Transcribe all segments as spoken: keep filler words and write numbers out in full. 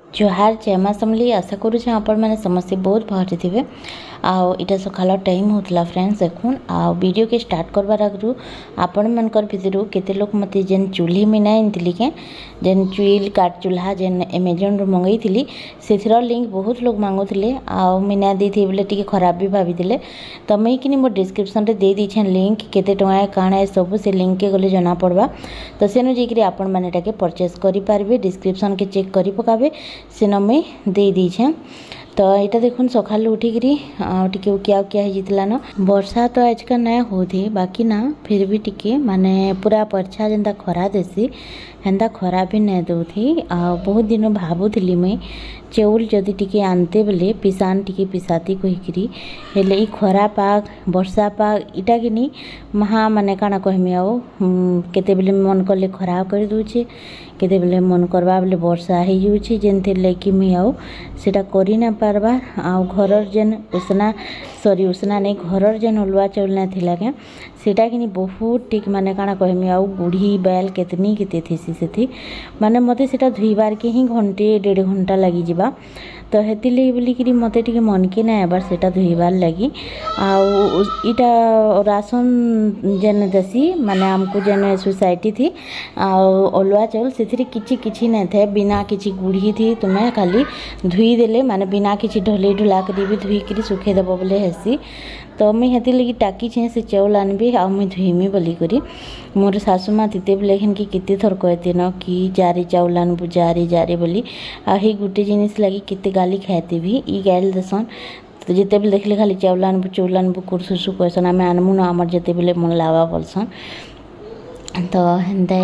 जोहार जय माँ समली आशा करूँ आपण मैंने समस्ते बहुत भल थे। आउ इटा सकाल टाइम होता फ्रेंड्स देखुन आ वीडियो के स्टार्ट करवार आगु आपण मनकर भितर केते लोग मते जेन चूल्ही मिना आनी के जेन चुईल काट चूल्हा जेन एमेजन रू मंगई थी से लिंक बहुत लोग मांगुले आउ मिना दे बोले टी खराब भी भाभी तो मुझे कि मो डिस्क्रिप्शन रे दे दीछे लिंक केते टଙ୍କା काଣା सब से लिंक के गले जना पड़वा तो सेनु जेकि आपण मैंने टाके परचेस करि पारबे डिस्क्रिप्शन के चेक करि पकाबे सेन मुई दे दीछे। तो यहाँ देखुन सका उठिकी टे उकिया उकिया होता न वर्षा तो आजकल ना होती बाकी ना फिर भी टिके माने पूरा परछा जेनता खरा देसी हेन्ता खरा भी नहीं दौथी आ बहुत दिन भावुली मुई चौल जदि टिके आनते बेले पिसान टिके पिसाती कहीकि हेले ई खरा पाग वर्षा पाग इटा कि नहीं महा माने काना कहमी आउ केते बेले मन कले खरा कर दूचे केते बेले मन करवा बेले वर्षा हो जाऊँगी जेनते लेकिन मुई आउ सेटा करी ना पारबा आउ घरर जेन उसना सॉरी उसना नहीं घरर जेन हलुआ चाउल ना थिला के सेटा कि बहुत टिक माने काना कहमी आउ गुढ़ी बैल केतनी केते थी से माने मते सेटा धुईबार के ही घंटे डेढ़ घंटा लगी जिबा तो हेती लगी बोलिकी मते टिके मन के ना एबार सेटा धुईबार लगी आउ इटा राशन जेन देसी माने आमको जेन सोसाइटी थी आउ अलुआ चाउल से किछि किछि नहीं थे बिना किछि गुढ़ी थी तुम्हें खाली धुई देले माने बिना किछि ढले ढुला कर भी धुईकरी सुखे देव बोले हेसी तो मुई हेती लगी टाकी छे से चाउल आनबी आ मुई धुईमी बोली करी मोर सासू माँ तीते बेले कि केते थर कहते न कि जारी चाउल आनबू जारी जारी बोली आ ही गुटे जिनिस लगी केते गाली खाते भी ई गाइल देसन तो जिते बेले देखले खाली चाउल आनबू चाउल आनबू कुरसुसु कहसन आम आनमु न आमर जिते बेले मन लावा बोलसन तो हेन्ते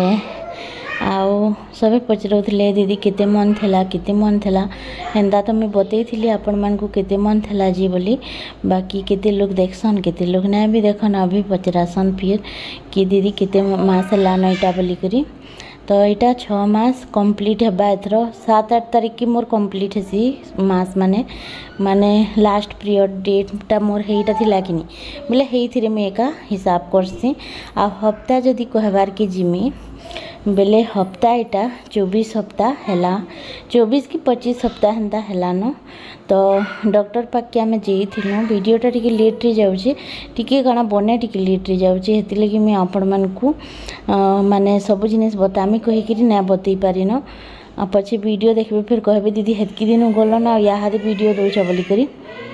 आउ सब पचराउले दीदी केते मन थिला केते मन थिला हेन्ता तो मैं बतई आपण मानकु केते मन थिला जी बोली बाकी केते लोग देखसन केते लोग ना भी देखन अभी पचरासन फिर कि दीदी केते मास लान इटा बोली करी तो यहाँ छः मास कंप्लीट हेबा एथर सात आठ तारीख की मोर कंप्लीट हेसी मास माने माने लास्ट पीरियड डेटा मोर हेटा थिला कि बोले हेइथिरे मैं एका हिसाब करसी आ हफ्ता जदि कहबार के जिमी बेले हफ्ता इटा चौबीस हफ्ता हैला चौबीस की पच्चीस हफ्ता हेन्ता हैलान तो डॉक्टर पाके आम जाइनु वीडियोटा टिके लेट रे जाउछे टिके काना बने टिके लेट रे जाउछे हेति लगी मैं आपण मानकु माने सब जिनिस बतामी कहीकि ना बतई पारिन आ पछे वीडियो देखबे फिर कहबे दीदी हेतकी दिन गलो ना याहादे वीडियो दउछ बोली करी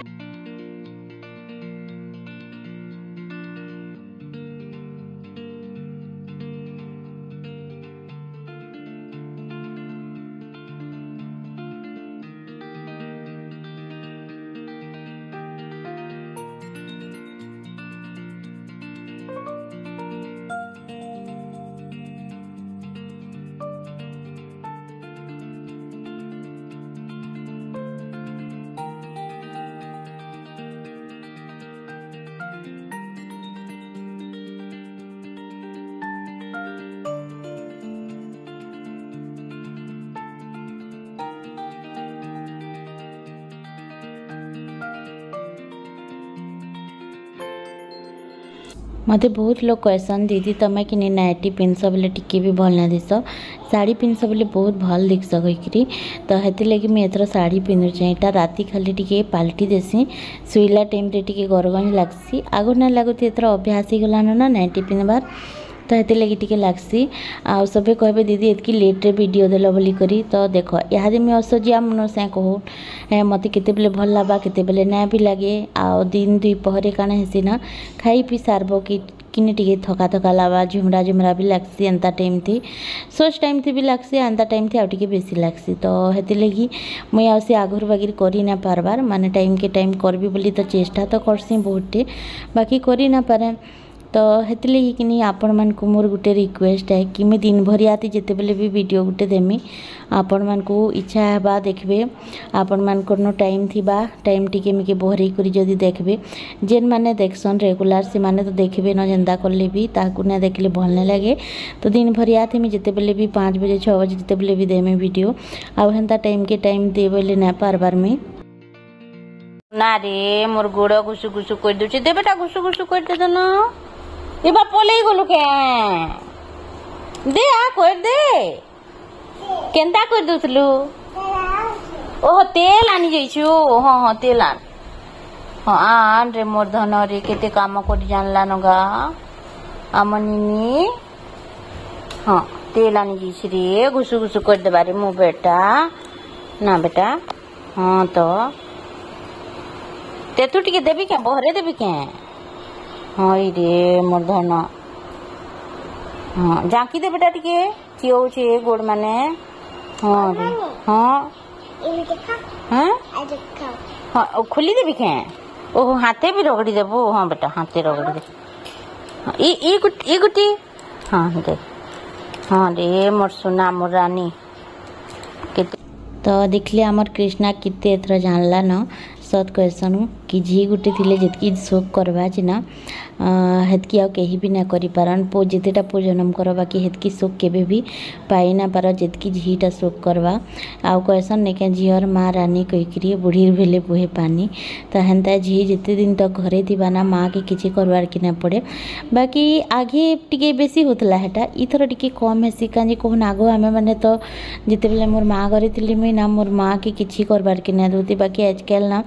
मते बहुत लोग कहसन दीदी तमें कि नाइटी पिंधस बोले टिके भी भल ना दिस साड़ी पिंधस बोले बहुत भल दिखस कहीकि तो हेती लगी मुझे एथर साड़ी पिंधुचे यहाँ राति खाली टिके पाल्टी देसी शुइला टाइम रे टिके गरगंज लागसी आगु ना लगुती एथर अभ्यास ही गलान ना नाइटी पिंधबार तो हेती लगी टिके लागसी आ सबे कहबे दीदी एतकी लेट रे वीडियो देल बोली करी तो देख इहादे मुझे असजिया मन से कहूँ है मत केते बेले भल लाबा केते बेले ना भी लगे आ दिन दुई पहरे काना हेसी ना खाई पी सारबो कि किने टिके थका थका लाबा झुमरा झुमरा भी लागसी एंता टाइम थी सोच टाइम थी भी लागसी एंता टाइम थी आ टिके बेसी लागसी तो हेती लगी मुई आ से आगुर बागिर करी ना पारबार माने टाइम के टाइम करबी बोली तो चेष्टा तो करसी बहुतटे बाकी करी ना पारे तो हेती लगी कि नहीं आपण मानकु मोर गुटे रिक्वेस्ट है कि मैं दिन भरी आती जिते बेले भी वीडियो गुटे देमी आपण मानकु इच्छा हेबा देखबे आपण मानकर नो टाइम थिबा टाइम टिके मिके बोहरी करी जदी देखबे जेन माने देखसन रेगुलर से माने तो देखबे न जेंदा करले भी ताकू ना देखले भल न लगे तो दिन भरी आती मैं जिते बेले भी पाँच बजे छः बजे जिते बेले भी देमे वीडियो आ हेन्ता टाइम के टाइम दे बोले ना पारबार में ना रे मोर गोड़ घुसु घुसु कर दूचे दे बेटा घुसु घुसु कर दे ना ये बा पले गलु के दे आ कर दे केंता कर दूसलु ओह तेल आनी जाइछु हाँ हाँ तेल आन हाँ आन रे मोर धन रे केते काम कर जानला नगा आमनिनी हाँ तेल आनी जाइछ रे घुसु घुसु कर देबा रे मो बेटा ना बेटा हाँ तो ते तू टिके देबी के बहरे देबी के हाँ रे मोर धन हाँ जाकी दे बेटा टिके चियो छे गोड़ माने हाँ रे हाँ हाँ हाँ खुली देबी के ओह हाथे भी रगड़ी देबो हाँ बेटा हाथे रगड़ी दे हाँ ई ई गुट ई गुटी हाँ दे हाँ रे मोर सुना मोर रानी तो देखले आमर कृष्णा किते एथर जानला न सत कहसन कि झी गुटे थिले जितकी शोक करवा ना हेतकी आ कहीं भी ना करि पारन पो जितेटा पो जन्म कर बाकी हेतकी शोक केबे भी पाई ना पार जितकी झीटा शोक करवा आउ कहसन नेके झीर माँ रानी कहीकि बुढ़ी भेले बुहे पानी तो हेन्ता झी जिते दिन तक घरे थी ना माँ के किसी करवार कि ना पड़े बाकी आगे टिके बेसी होतला हेटा इथर टिके कम हेसी काजी कहून आगो आमे माने तो जिते बेले मोर माँ घरे थिली मुई ना मोर माँ के किसी करवार कि ना दोती बाकी आजकल ना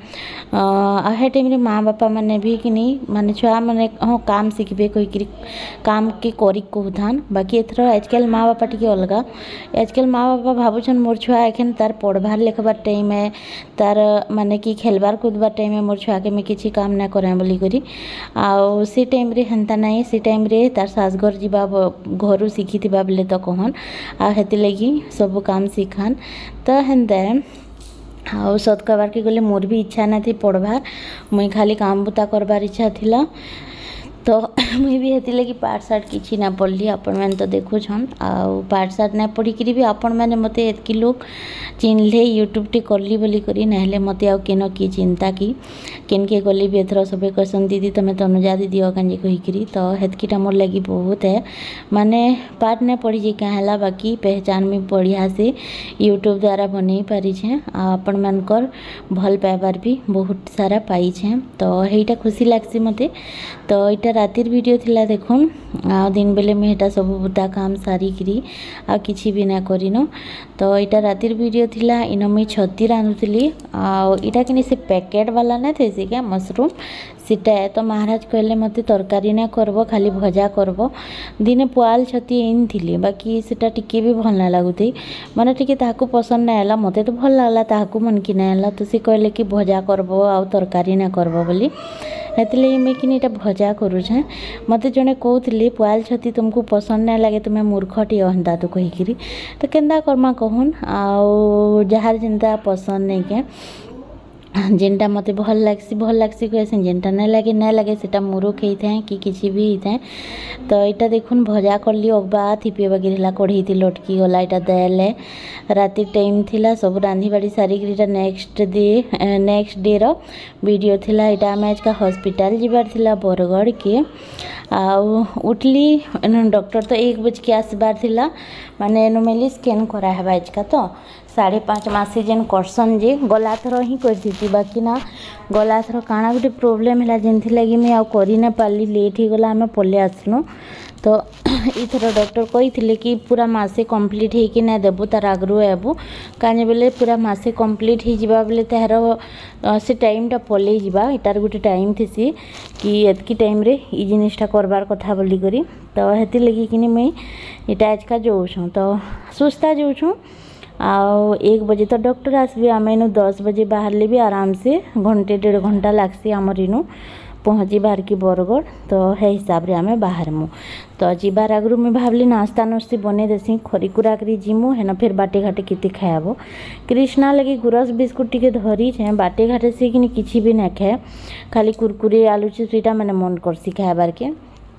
हे टाइम रे माँ बापा माने भी कि नहीं माने छुआ माने हाँ काम शिखबे कहीकि काम के करी कहूथान बाकी एथर आजकल माँ बापा टिके अलगा आजकल माँ बापा भावुछन मोर छुआ एखन तार पढ़बार लेखबार टाइम है तार माने कि खेलबार कूदबार टाइम है मोर छुआ के मैं किसी काम ना करे बोली करी आ से टाइम रे हेन्ता नहीं से टाइम रे तार सासघर जीवा घर शिखी बेले तो कहन आ हेति लगी सब काम शिखान तो हेन्ता आउ सत कहबार के गले मोर भी इच्छा ना थी पढ़बार मुई खाली काम बुता करबार इच्छा थिला तो मुई भी हेती लगी पाठ साठ किसी ना पढ़ली आपण मैंने तो देखु छन आउ पाठ साठ ना पढ़ी भी आपण मैंने मते एतकी लोग चिन्हले यूट्यूब टी करली बोली करी नहले मते आउ केन की चिंता की केन के गली भी एथर सबे कहसन दीदी तमे तनुजा दीदी अकांजी कहीकरी तो हेतकीटा मोर लगी बहुत है माने पाठ ना पढ़ी जे क्या हला बाकी पहचान में बढ़िया से यूट्यूब द्वारा बनै पारी छे आपण मानकर भल पाइबार भी बहुत सारा पाई छे तो हेटा खुशी लागसी मते तो इटा रातिर वीडियो थिला देखुन आ दिन बेले में हेटा सब बुता काम सारी करी आ किछि भी ना करिनो तो इटा रातिर वीडियो थिला इनो मैं छती रांधुली आ इटा किनी से पैकेट वाला ना थे से क्या मशरूम सीटा है तो महाराज कहले मते तरकारी ना करबो खाली भजा करबो दिने पुआल छती इन थिली बाकी सेटा टिके भी भल ना लागुथी माने टिके ताहाकू पसंद ना आला मते तो भल लागला ताहाकू मन कि ना आला तो से कहले कि भजा करबो आ तरकारी ना करबो बोली हेतले मैं कि इटा भजा करूछे मते जने कहूली पुआल छती तुमको पसंद ना लगे तुम्हें मूर्खटी अहंता तो कहीकि तो केन्दा करमा कहून आउ जहार जिनता पसंद नहीं के जेनटा मते भल लागसी भल लागसी कहसे जेनटा ना लगे ना लगे सेटा मुरुख होता है कि किसी भी होता है तो यहाँ देखुन भजा कर ली अगबा थिपे वगैरह कढ़ई थी लटकी गला यहाँ देले राति टाइम थिला सब रांधी बाड़ी सारिक नेक्स्ट डे नेक्स्ट डे रो वीडियो थिला यहाँ आम आज का हॉस्पिटल जीवार थिला बरगढ़ के आउ उठली डॉक्टर तो एक बज के आसबार थिला माने एनोमेली स्कैन करावा आज का तो साढ़े पाँच मासी जेन करसन जे गला थर ही कर बाकी ना गला थर काଣା गोटे प्रोब्लेम है जेनथि लगी मैं आउ करी ना पाली लेट ही गला आम पले आसलु तो इथर डॉक्टर कही कि पूरा मासे कंप्लीट होकि ना देबू तार आगरू आबू काजे बेले पूरा मासे कंप्लीट हो जावा बेले तार से टाइमटा पलि जावा इटार गोटे टाइम थी कि एतकी टाइम रे ई जिनिसटा करबार कथा बोली करी तो हेती लगी कि मैं इटा आजका जाऊँ तो सुस्ता जाऊँ आउ एक बजे तो डॉक्टर आसबे आम इनू दस बजे बाहर भी आराम से घंटे डेढ़ घंटा लागसी आमर इनू पहुँची बाहर की बरगढ़ तो है हिसाब रे आमे बाहर मु तो जीवार आगरू मुझे भावली नास्ता नुस्ती बने देसी खरी खुरा करी जिमु है ना फिर बाटे घाटे किति खायाबो कृष्णा लगी गुरस बिस्कुट टिके धरी छे बाटे घाटे से कि किसी भी ना खाए खाली कुरकुरे आलू चिप्स इटा मैंने मन करसी खायाबार के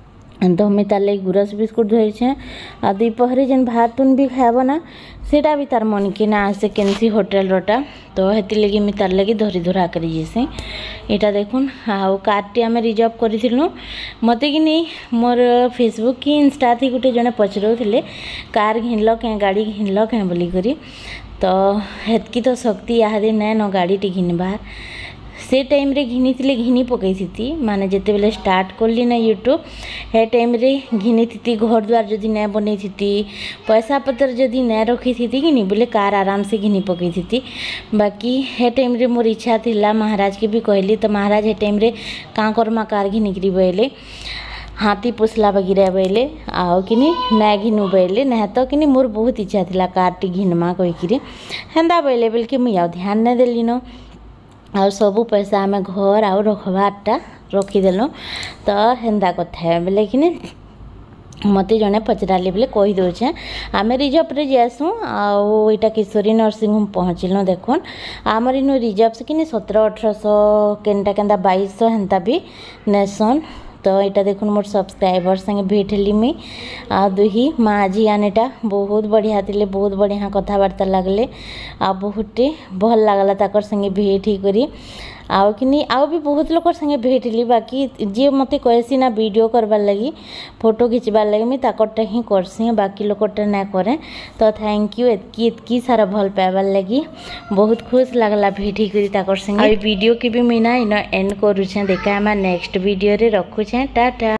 तो हमें तार लगी गुरस बिस्कुट धरी छे आ दुपहरे जेन भात तुन भी खायाब ना सेटा भी तार मन के ना आसे केनसी होटेल रोटा तो हेती लगी मैं तार लगी धरी धरा करी जेसे यहाँ देखुन आउ कारटी आम रिजर्व करूँ मत कि नहीं मोर फेसबुक कि इंस्टा थी गोटे जड़े पचराउले कार घिनल क्या गाड़ी घिनल क्या बोली करी तो हेतकी तो शक्ति याद ना न गाड़ी टी घिनबार से टाइम रे घिनी घिनी पकई थी माने जिते बेले स्टार्ट कली ना यूट्यूब हे टाइम रे घिनी थी घर द्वार जदि नहीं बनई थी पैसा पतर जदि नहीं रखी थी कि नहीं बोले कार आराम से घिनी पकई थी। बाकी हे टाइम रे मोर इच्छा थिला महाराज के भी कहली तो महाराज हे टाइम रे काँ करमा कार घिनिकी बोले हाथी पोसला वगैरह बोले आओ कि ना घिनु बोले ना तो कि मोर बहुत इच्छा थिला कार टी घिनमा कहीकि हेन्दा बोले बोल कि मुझे ध्यान नहीं देली न आ सबू पैसा आम घर आउ रखबारटा रखीदेल तो हेन्दा कथा बोले कि मत जड़े पचराली बोले कही दौचे आम रिजर्व जासुँ आईटा किशोरी नर्सिंग होम पहुँचलु देखुन आमर इन रिजर्व कि सतर अठरश केनटा केन्ता बैश हेन्ता भी नेसन तो यहाँ देखुन मोर सब्सक्राइबर संगे भेट हली मुई आ दुही माँ झी आनेटा बहुत बढ़िया थे बहुत बढ़िया कथबार्ता लगले आ बहुत भल लगला ताकर संगे भेट ही करी आउ कि आउ भी बहुत लोग संगे भेट ली बाकी जी मत कहसी ना वीडियो करवार लगी फोटो खिंचबार लगी मुझे ताकरटा ही करसी बाकी लोकटा ना करे तो थैंक यू एतकी एतकी सारा भल पाइबार लगी बहुत खुश लगला भेट ही करी ताकर संगे वीडियो के भी मुझे ना इन एंड करुचे देखा नेक्स्ट वीडियो रे रखुचे टाटा।